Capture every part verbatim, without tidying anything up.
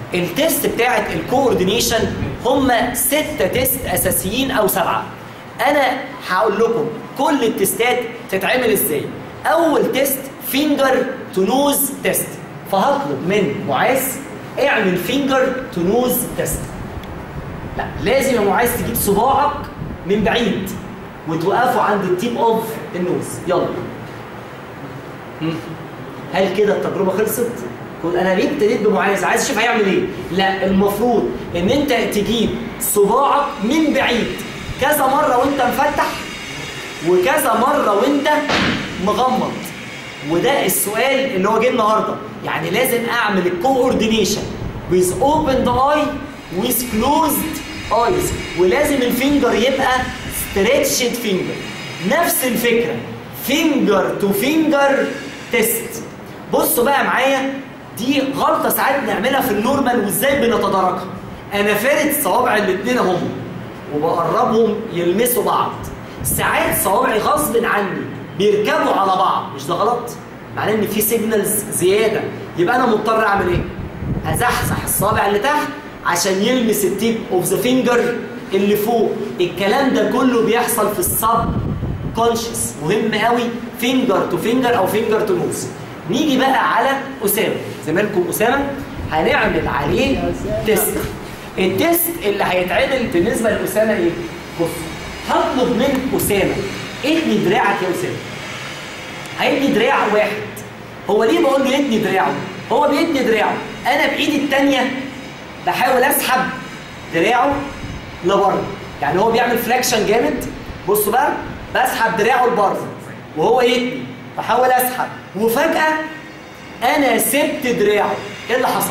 التست بتاعت الكوردينيشن هم ستة تيست اساسيين او سبعه. انا هقول لكم كل التستات تتعمل ازاي. اول تيست فينجر تو نوز تيست، فهطلب من معاذ اعمل فينجر تو نوز تيست. لا لازم يا معاذ تجيب صباعك من بعيد وتوقفوا عند التيب اوف النوز. يلا. هل كده التجربه خلصت؟ انا ليه ابتديت بمعاذ؟ عايز اشوف هيعمل ايه. لا المفروض ان انت تجيب صباعك من بعيد كذا مره وانت مفتح وكذا مره وانت مغمض. وده السؤال اللي هو جه النهارده. يعني لازم اعمل الكوردينيشن with opened eye with closed eyes، ولازم الفينجر يبقى stretched finger. نفس الفكره فينجر تو فينجر تيست. بصوا بقى معايا، دي غلطه ساعات بنعملها في النورمال وازاي بنتداركها. انا فارد صوابع الاثنين اهم وبقربهم يلمسوا بعض. ساعات صوابعي غصب عني بيركبوا على بعض، مش ده غلط؟ معناه ان في سيجنالز زياده، يبقى انا مضطر اعمل ايه؟ ازحزح الصابع اللي تحت عشان يلمس التيب اوف ذا فينجر اللي فوق. الكلام ده كله بيحصل في السب كونشس. مهم قوي فينجر تو فينجر او فينجر تو نوز. نيجي بقى على اسامه، زميلكم اسامه هنعمل عليه تيست. التيست اللي هيتعمل بالنسبه لاسامه ايه؟ بص، هطلب من اسامه اتني دراعك يا اسامه. هيتني دراع واحد. هو ليه بقول له يتني دراعه؟ هو بيتني دراعه، انا بايدي الثانيه بحاول اسحب دراعه لبره. يعني هو بيعمل فليكشن جامد. بصوا بقى، بسحب دراعه لبره وهو يتني، بحاول اسحب وفجاه انا سبت دراعه. ايه اللي حصل؟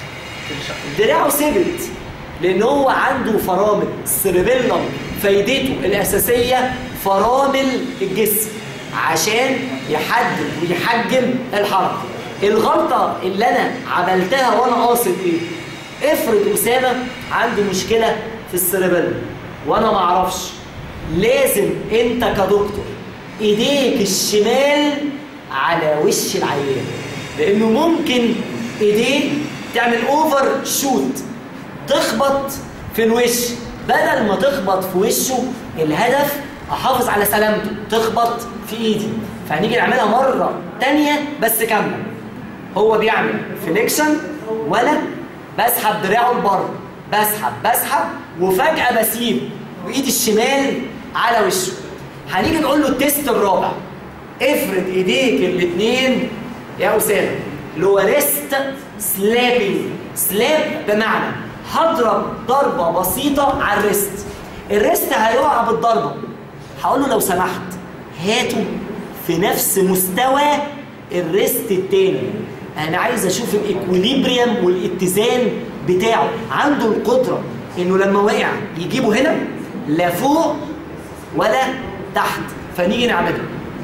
دراعه سبت لان هو عنده فرامل السيربيلم. فايدته الاساسيه فرامل الجسم عشان يحدد ويحجم الحركه. الغلطه اللي انا عملتها وانا قاصد ايه؟ افرض اسامه عنده مشكله في السيربيلم وانا ما اعرفش. لازم انت كدكتور ايديك الشمال على وش العيان، لانه ممكن ايديه تعمل اوفر شوت تخبط في الوش. بدل ما تخبط في وشه الهدف احافظ على سلامته، تخبط في ايدي. فهنيجي نعملها مره ثانيه بس كامله. هو بيعمل فليكشن وانا بسحب دراعه لبره، بسحب بسحب وفجاه بسيب وايدي الشمال على وشه. هنيجي نقول له التيست الرابع. افرد ايديك الاثنين يا اسامه، اللي هو ريست سلابنج. سلاب بمعنى هضرب ضربه بسيطه على الريست. الريست هيقع بالضربه، هقول له لو سمحت هاته في نفس مستوى الريست التاني. انا عايز اشوف الايكوليبريم والاتزان بتاعه. عنده القدره انه لما وقع يجيبه هنا لا فوق ولا تحت. فنيجي نعملها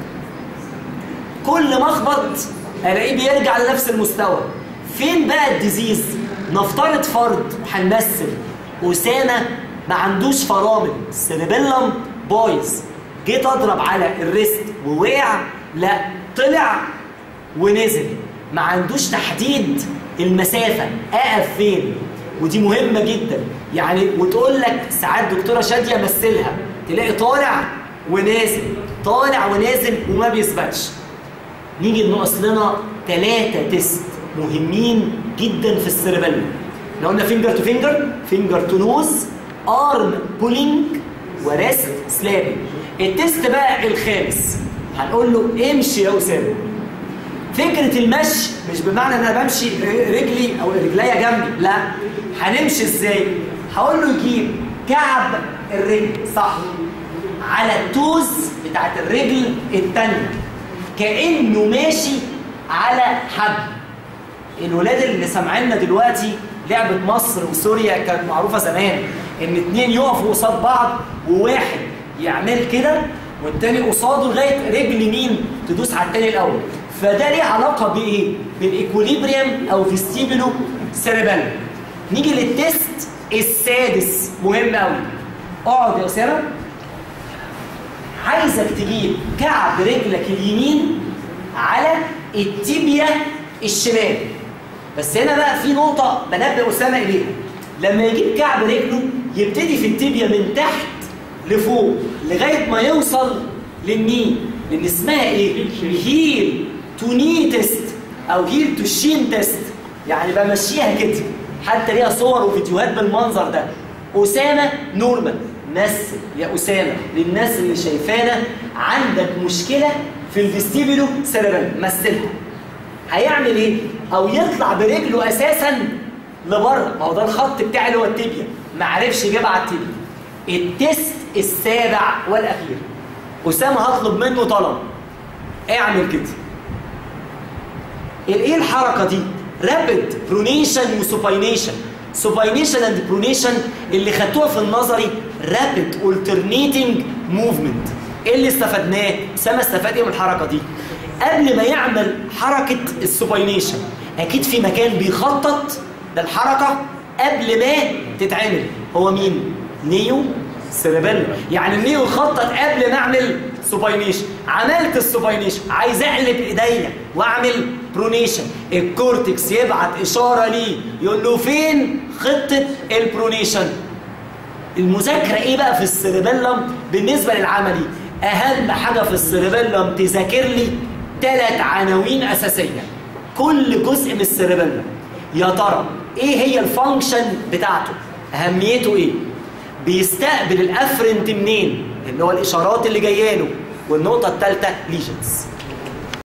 كل ما اخبط الاقيه بيرجع لنفس المستوى. فين بقى الديزيز؟ نفترض فرض هنمثل اسامه ما عندوش فرامل، السيربيلم بايظ. جيت اضرب على الريست ووقع، لا طلع ونزل. ما عندوش تحديد المسافه اقف فين، ودي مهمه جدا. يعني وتقول لك ساعات دكتوره شاديه مثلها، تلاقي طالع ونازل طالع ونازل وما بيثبتش. نيجي ننقص لنا ثلاثه تيست مهمين جدا في السيربيلم. لو قلنا فينجر تو فينجر، فينجر تو نوز، ارم بولينج، وريست سلابنج. التيست بقى الخامس هنقول له امشي يا اسامه. فكره المشي مش بمعنى ان انا بمشي رجلي او رجليا جنبي، لا. هنمشي ازاي؟ هقول له يجيب كعب الرجل صح على التوز بتاعت الرجل الثانيه كانه ماشي على حبل. الولاد اللي سامعيننا دلوقتي، لعبه مصر وسوريا كانت معروفه زمان ان اتنين يقفوا قصاد بعض وواحد يعمل كده والتاني قصاده لغايه رجل مين تدوس على التاني الاول. فده ليه علاقه بايه؟ بالايكوليبريم او فيستيبولو سيربيلم. نيجي للتيست السادس مهم قوي. اقعد يا اسامه. عايزك تجيب كعب رجلك اليمين على التيبيا الشمال. بس هنا بقى في نقطه بنبه اسامه اليها. لما يجيب كعب رجله يبتدي في التibia من تحت لفوق لغايه ما يوصل للني، لان اسمها ايه؟ هيل تو ني تيست او هيل تو شين تيست، يعني بمشيها كده. حتى ليها صور وفيديوهات بالمنظر ده. اسامه نورمال، مثل يا اسامه للناس اللي شايفانا عندك مشكله في الفيستيبولو سيريبيلم، مثلها. هيعمل ايه؟ او يطلع برجله اساسا لبره، ما هو ده الخط بتاعي اللي هو التibia، ما عرفش يجيبها على التibia. التست السابع والاخير اسامه هطلب منه طلب، اعمل كده. ايه الحركه دي؟ رابيد برونيشن وسوباينيشن. سوباينيشن اند برونيشن اللي خدتوها في النظري رابيد alternating موفمنت. ايه اللي استفدناه؟ اسامه استفاد ايه من الحركه دي؟ قبل ما يعمل حركه السوباينيشن اكيد في مكان بيخطط للحركه قبل ما تتعمل، هو مين؟ نيو سيريبيلم. يعني النيو خطط قبل ما اعمل سوباينيشن. عملت السوباينيشن، عايز اقلب ايديا واعمل برونيشن، الكورتكس يبعت اشاره ليه يقول له فين خطه البرونيشن. المذاكره ايه بقى في السيريبيلم بالنسبه للعملي؟ اهم حاجه في السيريبيلم تذاكر لي ثلاث عناوين اساسيه كل جزء من السيريبيلم. يا ترى ايه هي الفانكشن بتاعته؟ اهميته ايه؟ بيستقبل الافرنت منين؟ اللي هو الاشارات اللي جايه له. والنقطه الثالثه ليجنز.